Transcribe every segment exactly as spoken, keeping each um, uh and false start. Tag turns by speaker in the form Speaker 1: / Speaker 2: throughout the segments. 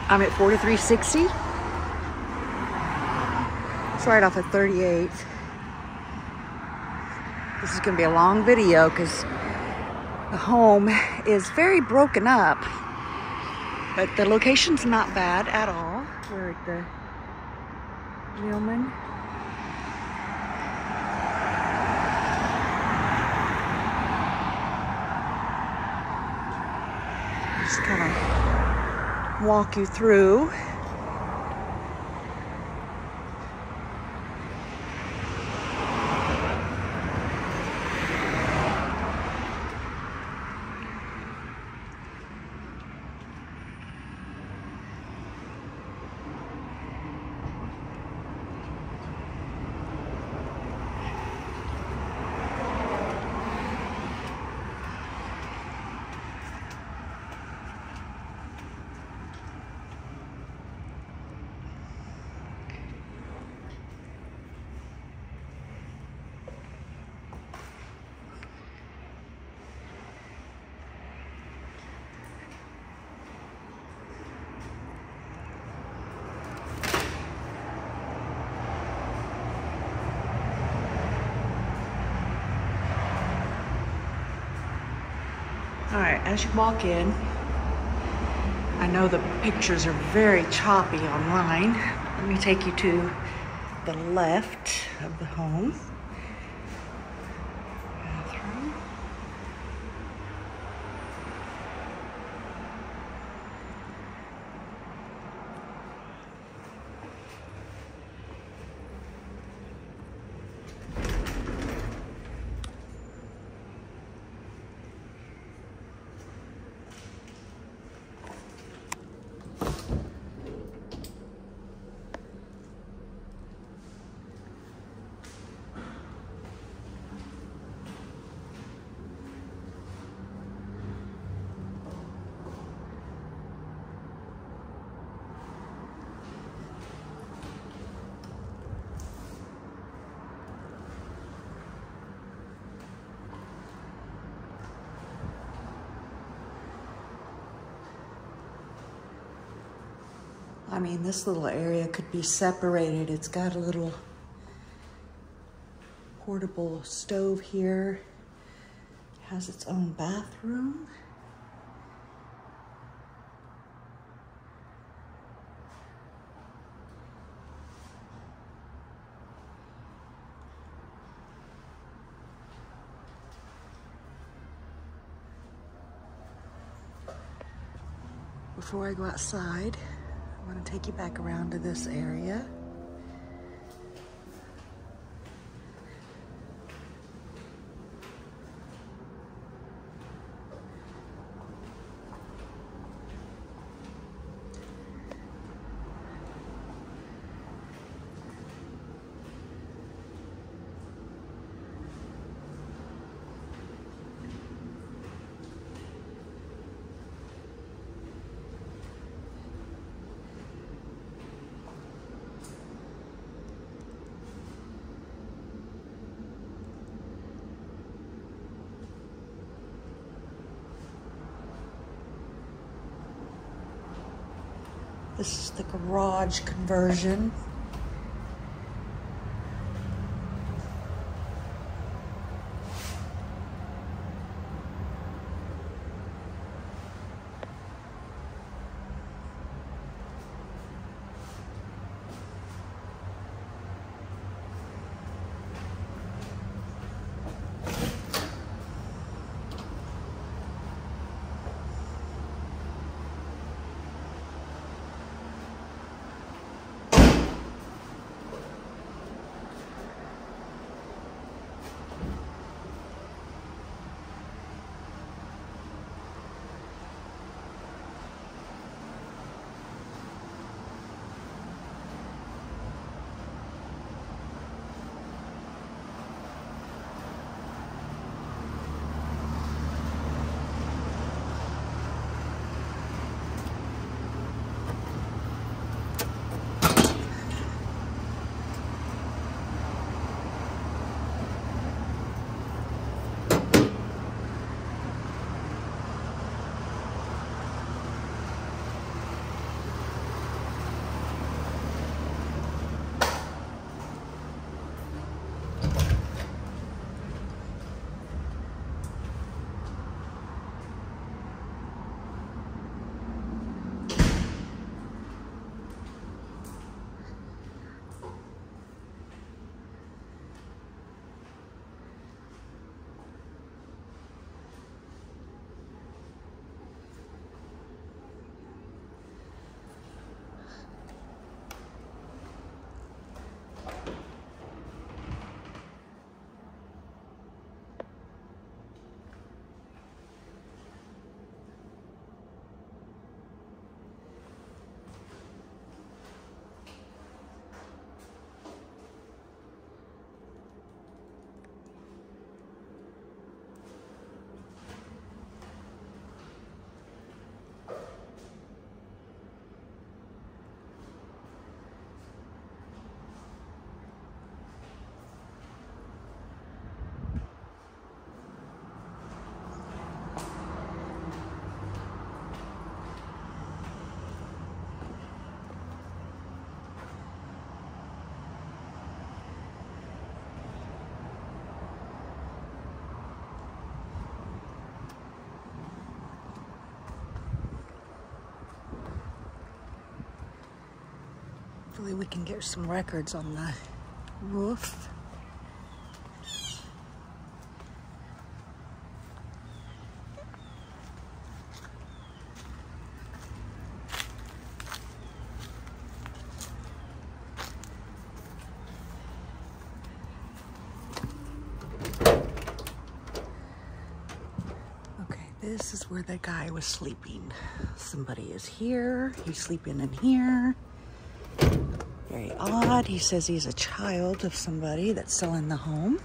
Speaker 1: I'm at forty-three sixty. It's right off of thirty-eighth. This is gonna be a long video because the home is very broken up, but the location's not bad at all. We're at the Gilman. Just kind of walk you through. All right, as you walk in, I know the pictures are very choppy online. Let me take you to the left of the home. Bathroom. I mean, this little area could be separated. It's got a little portable stove here. It has its own bathroom. Before I go outside, I'm going to take you back around to this area. This is the garage conversion. Hopefully we can get some records on the roof. This is where the guy was sleeping. Somebody is here. He's sleeping in here. Very odd. He says he's a child of somebody that's selling the home.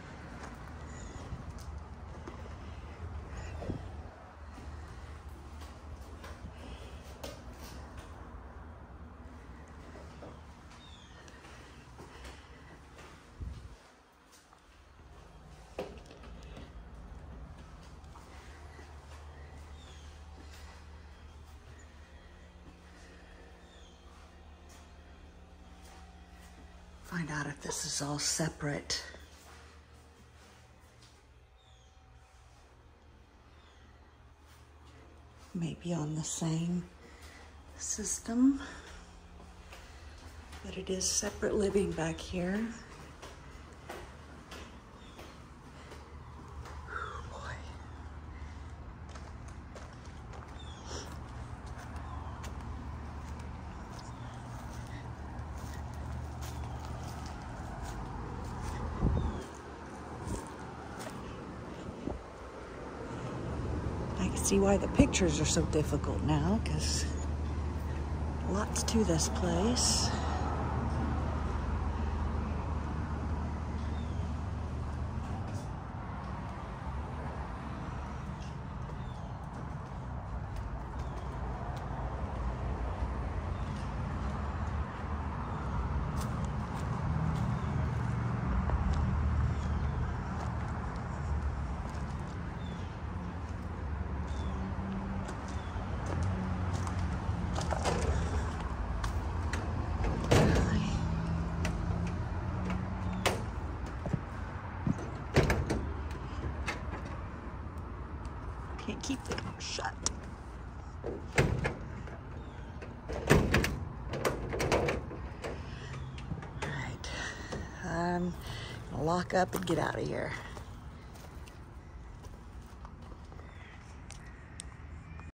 Speaker 1: Find out if this is all separate. Maybe on the same system, but it is separate living back here. See why the pictures are so difficult now, because lots to this place. Can't keep the door shut. All right, I'm gonna lock up and get out of here.